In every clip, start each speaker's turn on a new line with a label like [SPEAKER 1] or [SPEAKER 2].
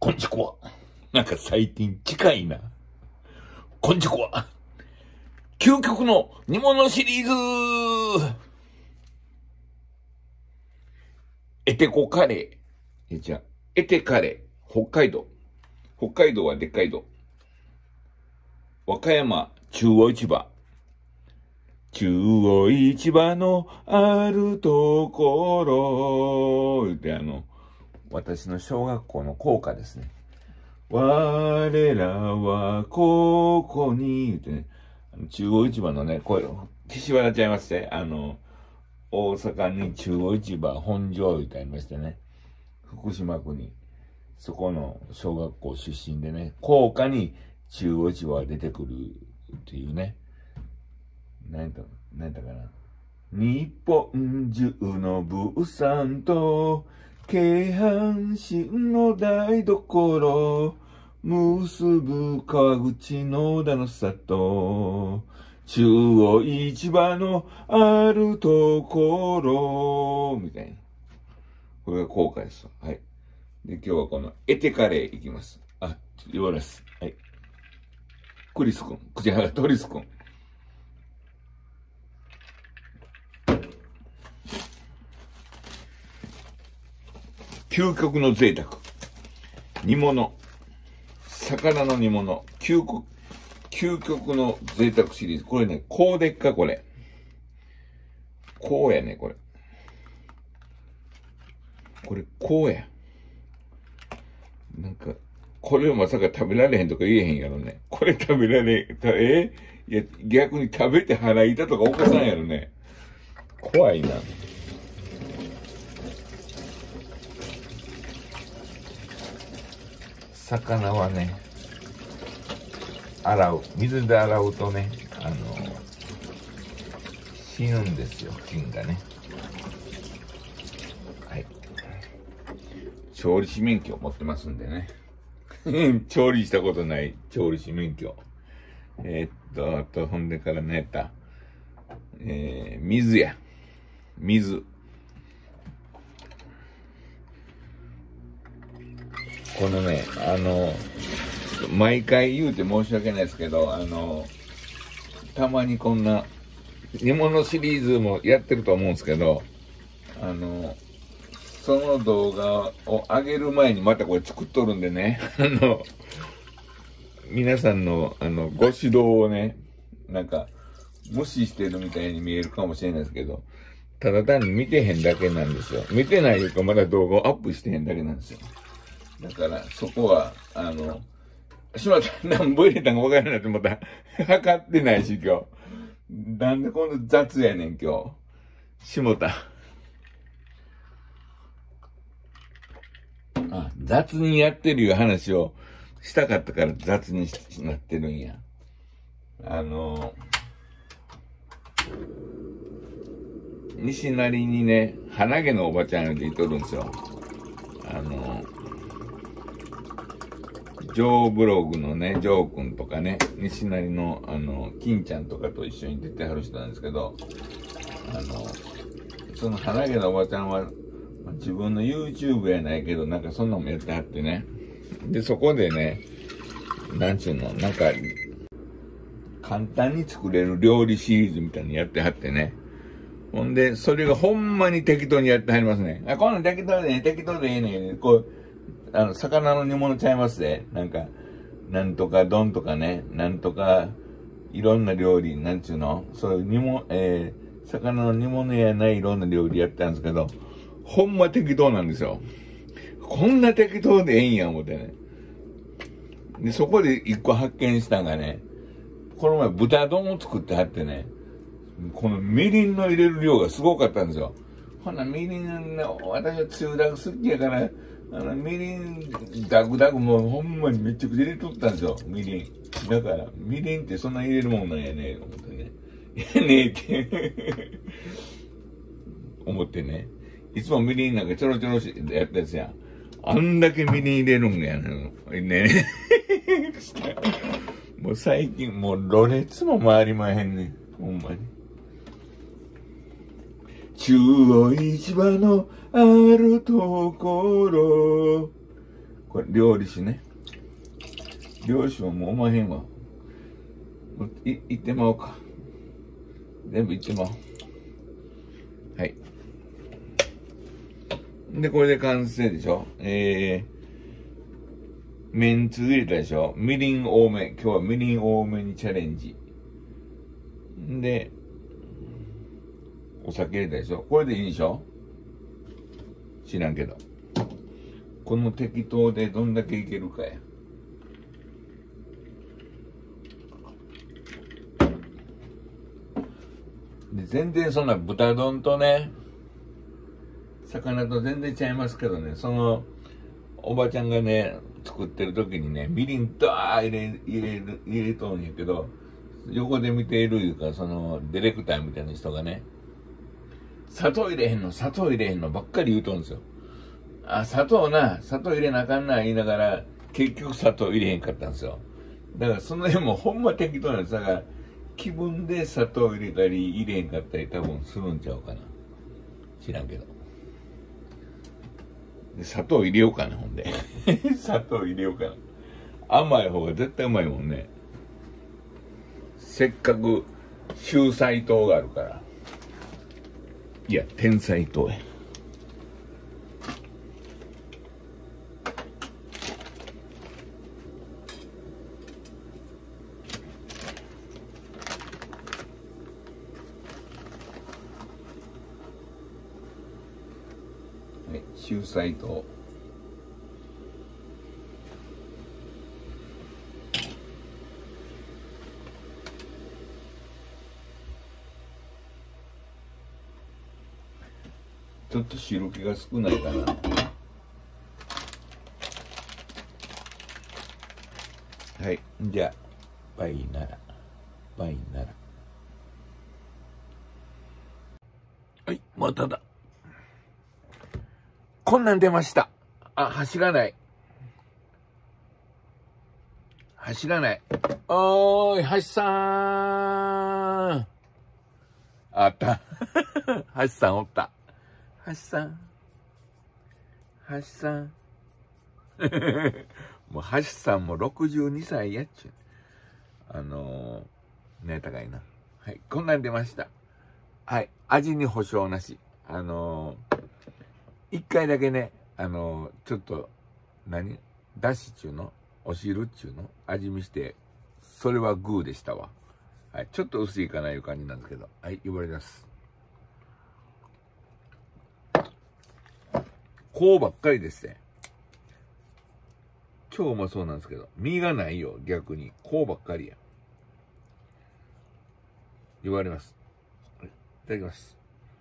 [SPEAKER 1] こんちくわ。なんか最近近いな。こんちくわ。究極の煮物シリーズ。エテコカレー。じゃあ、エテカレー。北海道。北海道はでっかい道。和歌山中央市場。中央市場のあるところ。で、私の小学校の校歌ですね。我らはここに、言ってね、中央市場のね、これ、岸和田ちゃいまして、大阪に中央市場本庄言ってありましてね、福島区に、そこの小学校出身でね、校歌に中央市場が出てくるっていうね、何だかな。日本中の物産と、京阪神の台所、結ぶ川口の田の里、中央市場のあるところ、みたいな。これが効果です。はい。で、今日はこのエテカレーいきます。言われます。はい。クリス君。口がトリス君。究極の贅沢。煮物。魚の煮物。究極の贅沢シリーズ。これね、こうでっか、これ。こうやね、これ。これ、こうや。なんか、これをまさか食べられへんとか言えへんやろね。これ食べられ、いや、逆に食べて腹痛とかおかさんやろね。怖いな。魚はね、水で洗うとね、死ぬんですよ、菌がね。はい。調理師免許を持ってますんでね。調理したことない調理師免許。あと、ほんでから何やった？水や。水。このね、毎回言うて申し訳ないですけど、たまにこんな、煮物シリーズもやってると思うんですけど、その動画を上げる前にまたこれ作っとるんでね、皆さんの、ご指導をね、なんか、無視してるみたいに見えるかもしれないですけど、ただ単に見てへんだけなんですよ。見てないというかまだ動画をアップしてへんだけなんですよ。だから、そこは、しまった、何本入れたんか分からないと思った。測ってないし、今日。なんでこんな雑やねん、今日。しもた。雑にやってるいう話をしたかったから雑になってるんや。西成にね、鼻毛のおばちゃんって言っとるんですよ。ジョーブログのね、ジョー君とかね、西成の金ちゃんとかと一緒に出てはる人なんですけど、その鼻毛のおばちゃんは、自分の YouTube やないけど、なんかそんなのもやってはってね。で、そこでね、なんちゅうの、なんか、簡単に作れる料理シリーズみたいにやってはってね。ほんで、それがほんまに適当にやってはりますね。こんなん適当でええねん。こう、魚の煮物ちゃいますね。なんか、なんとか丼とかね、なんとか、いろんな料理、なんちゅうの、そういう魚の煮物やないいろんな料理やってたんですけど、ほんま適当なんですよ。こんな適当でええんや、思ってね。で、そこで一個発見したんがね、この前豚丼を作ってはってね、このみりんの入れる量がすごかったんですよ。ほな、みりんね、私はつゆだく好きやから、みりん、ダクダクもうほんまにめちゃくちゃ入れとったんですよ、みりん。だから、みりんってそんな入れるもんなんやね、思ってね。やねって思ってね。いつもみりんなんかちょろちょろやったやつやん。あんだけみりん入れるんやね。もう最近、もうろれつも回りまへんねん。ほんまに。中央市場のあるところ、 これ、料理酒ね。料理酒ももうおまへんわ。いってまおうか。全部いってまおう。はい。で、これで完成でしょ。めんつゆ入れたでしょ。みりん多め。今日はみりん多めにチャレンジ。で、お酒入れたでしょ。これでいいでしょ。知らんけど。この適当でどんだけいけるかや。で、全然そんな豚丼とね、魚と全然ちゃいますけどね、その、おばちゃんがね、作ってる時にね、みりんダー入れとんやけど、横で見ているいうか、その、ディレクターみたいな人がね、砂糖入れへんのばっかり言うとんですよ。あ、砂糖入れなあかんな言いながら、結局砂糖入れへんかったんですよ。だからその辺もほんま適当なんです。だから、気分で砂糖入れたり入れへんかったり多分するんちゃうかな。知らんけど。で砂糖入れようかな、ほんで。砂糖入れようかな。甘い方が絶対うまいもんね。せっかく秀才糖があるから。いや、天才糖や。はい、秀才糖。ちょっと汁気が少ないかな。はい、じゃあ、バイなら。はい、まただ。こんなん出ました。あ、走らない。おーい、橋さん。あった。橋さんおった。橋さん。もう橋さんも62歳やっちゅう。ね、高いな。はい、こんなん出ました。はい、味に保証なし。一回だけね、ちょっと、だしっちゅうのお汁っちゅうの味見して、それはグーでしたわ。はい、ちょっと薄いかないう感じなんですけど。はい、呼ばれます。こうばっかりですね。超うまそうなんですけど、身がないよ、逆に。こうばっかりや。言われます。いただきます。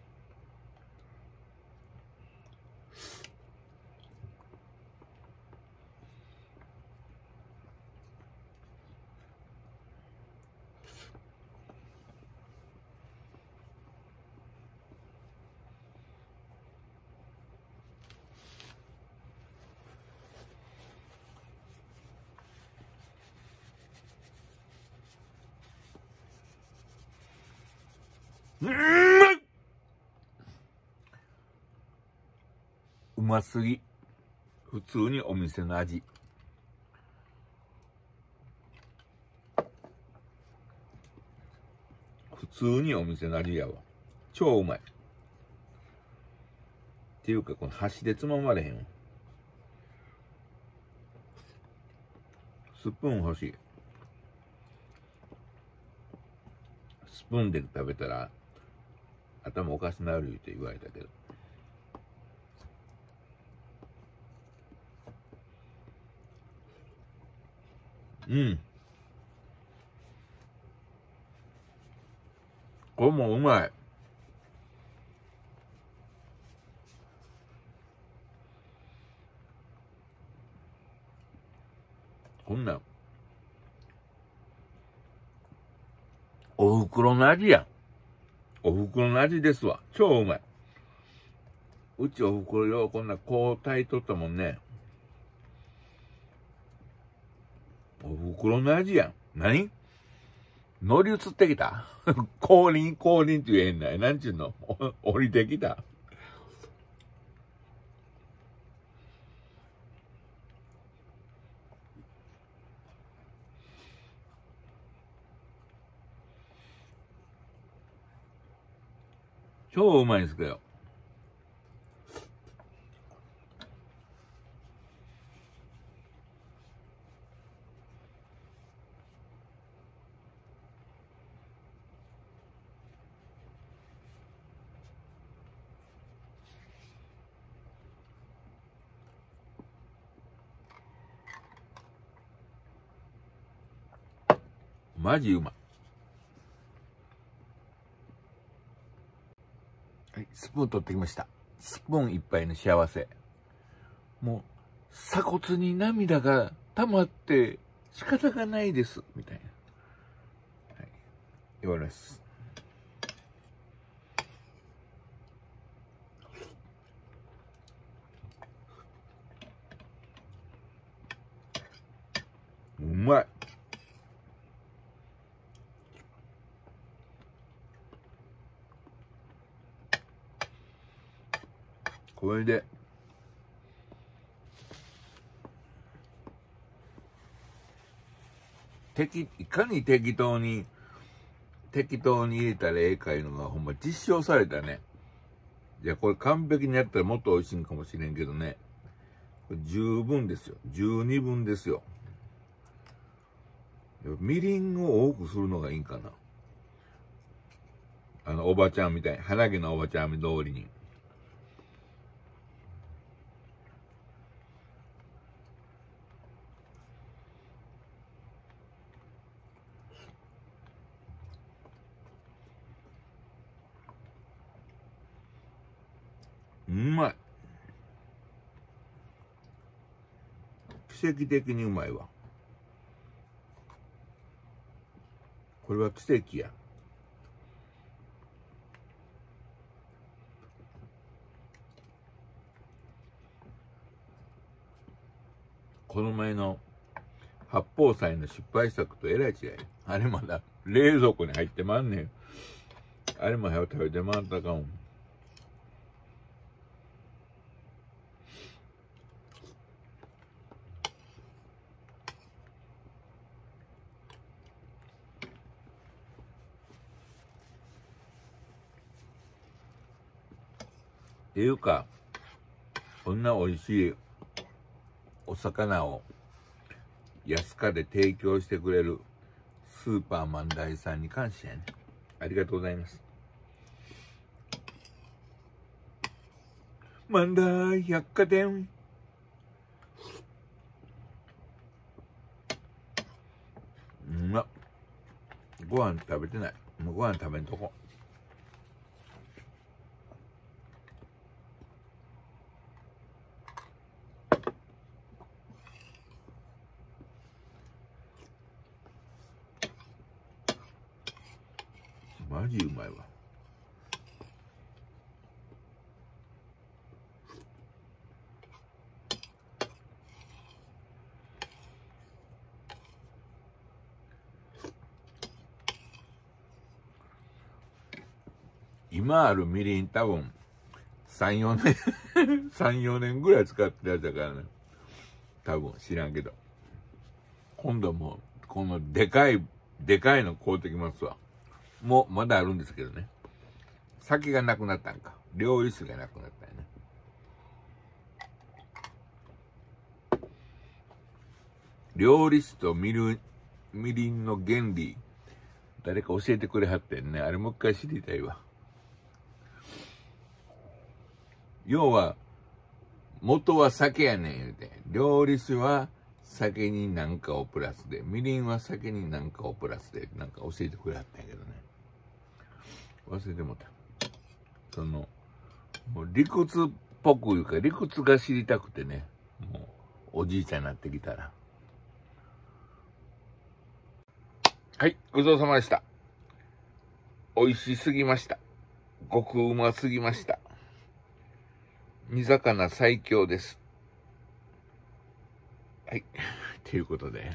[SPEAKER 1] うますぎ。普通にお店の味。普通にお店の味やわ。超うまい。っていうか、この箸でつままれへんわ。スプーン欲しい。スプーンで食べたら頭おかしなるって言われたけど。うん。これもうまい。こんなん。お袋の味やん。お袋の味ですわ。超うまい。うちお袋よ、こんなこう炊いとったもんね。お袋の味やん。何乗り移ってきた降臨って言えへんない。なんちゅうの降りてきた。 超うまいんですけど。マジうまい。はい、スプーン取ってきました。スプーン一杯の幸せ。もう、鎖骨に涙が溜まって仕方がないです。みたいな。はい。言われます。うまい。これで、いかに適当に入れたらええかいうのがほんま実証されたね。いや、これ完璧にやったらもっと美味しいんかもしれんけどね。これ十分ですよ。十二分ですよ。みりんを多くするのがいいんかな。おばちゃんみたい。鼻毛のおばちゃん通りに。うまい。奇跡的にうまいわ。これは奇跡や。この前の八宝菜の失敗作とえらい違い。あれまだ冷蔵庫に入ってまんねん。あれも早く食べてまんたかも。っていうか、こんな美味しいお魚を安価で提供してくれるスーパーマンダイさんに感謝やね。ありがとうございます。マンダイ百貨店。うまっ。ご飯食べてない。もうご飯食べんとこ。マジうまいわ。今あるみりん多分3、4年3、4年ぐらい使ってるやつだからね。多分知らんけど。今度もこのでかいの買うてきますわ。もうまだあるんですけどね。酒がなくなったんか。料理酒がなくなったよね。料理酒とみりんの原理、誰か教えてくれはってんね。あれもう一回知りたいわ。要は、元は酒やねん言うて。料理酒は酒に何かをプラスで、みりんは酒に何かをプラスで、なんか教えてくれはったんやけどね。忘れてもた。もう理屈っぽくいうか、理屈が知りたくてね。もう、おじいちゃんになってきたら。はい、ごちそうさまでした。美味しすぎました。極うますぎました。煮魚最強です。はい。ということで、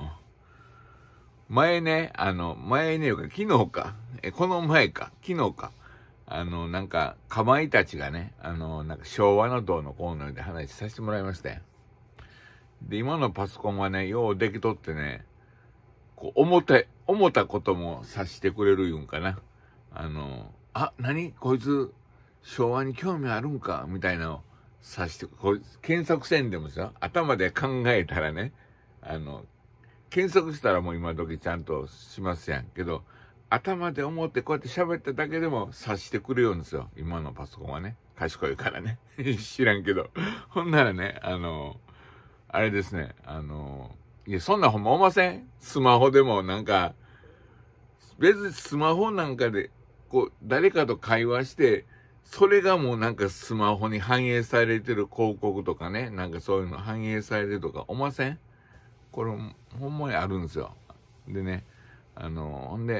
[SPEAKER 1] 前ね、昨日か、この前か、昨日か、なんか、かまいたちがね、なんか昭和のどうのこうので話させてもらいましたよ。で、今のパソコンはね、ようできとってね、こう、思ったことも察してくれるいうんかな。 あ、何こいつ、昭和に興味あるんかみたいなのを指して、検索せんでもさ、頭で考えたらね、検索したらもう今時ちゃんとしますやんけど、頭で思ってこうやって喋っただけでも察してくれようんですよ。今のパソコンはね。賢いからね。知らんけど。ほんならね、あれですね、いや、そんなほんま思いません？スマホでもなんか、別にスマホなんかで、こう、誰かと会話して、それがもうなんかスマホに反映されてる広告とかね、なんかそういうの反映されてるとか思いません？これ、ほんまにあるんですよ。でね、ほん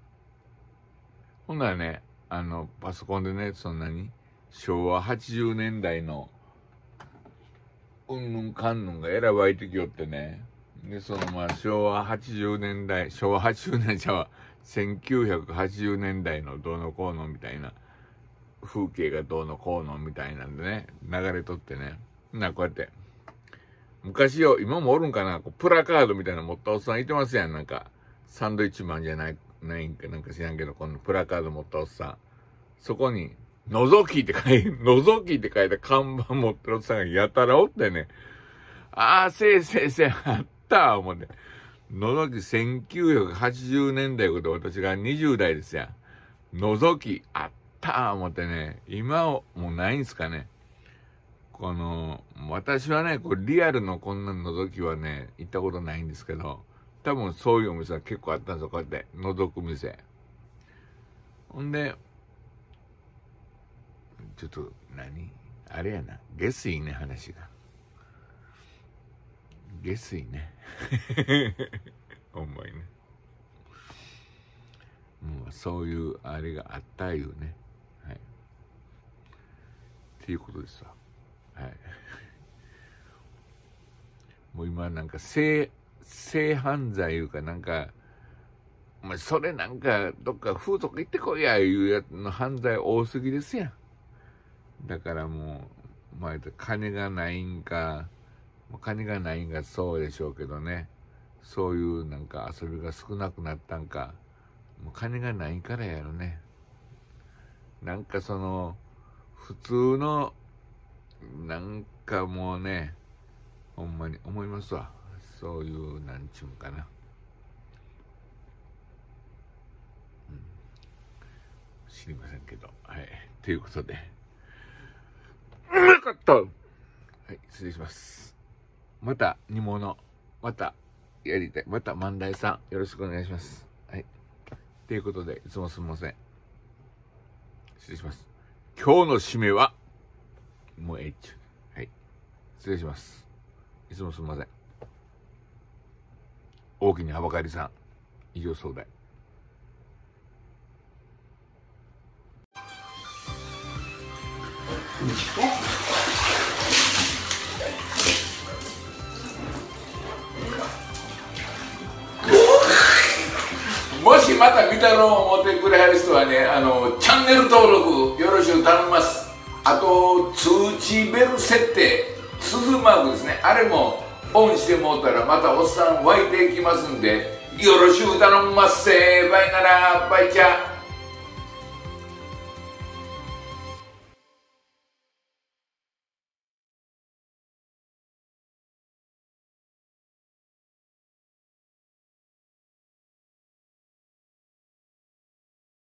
[SPEAKER 1] ならね、パソコンでね、そんなに、昭和80年代の、うんぬんかんぬんがえらい湧いてきよってね。で、昭和80年代、昭和80年代は、1980年代のどうのこうのみたいな、風景がどうのこうのみたいなんでね、流れとってね。こうやって、昔よ、今もおるんかな、プラカードみたいなの持ったおっさんいてますやん、なんか、サンドイッチマンじゃないんかなんか知らんけど、このプラカード持ったおっさん。そこに、のぞきって書いた看板持ってるおっさんがやたらおってね。ああ、せい、あった思って。のぞき1980年代こと私が20代ですやん。のぞきあった思ってね。今もうないんすかね。私はね、リアルのこんなのぞきはね、行ったことないんですけど、多分そういうお店は結構あったんですよ、こうやって。覗く店。ほんで、ちょっと、あれやな。下水ね、話が。下水ね。ほんまにね。もうそういうあれがあったいうね。はい。っていうことですわ。はい。もう今なんか性犯罪いうかなんか、お前それなんかどっか風俗行ってこいやいうやつの犯罪多すぎですやん。だからもう、金がないんかそうでしょうけどね。そういうなんか遊びが少なくなったんか。もう金がないからやろね。なんか普通の、なんかもうね、ほんまに思いますわ。そういう、なんちゅうんかな。知りませんけど。はい。ということで。うまかった！はい、失礼します。また煮物、またやりたい。また万代さん、よろしくお願いします。はい。ということで、いつもすみません。失礼します。今日の締めは、もうはい。失礼します。いつもすみません。大きにはばかりさん、以上総代。もしまた見たろう思ってくれはる人はね、チャンネル登録よろしく頼みます。あと通知ベル設定、鈴マークですね、あれもオンしてもうたらまたおっさん湧いていきますんで、よろしく頼みますせー。バイなら、バイチャー。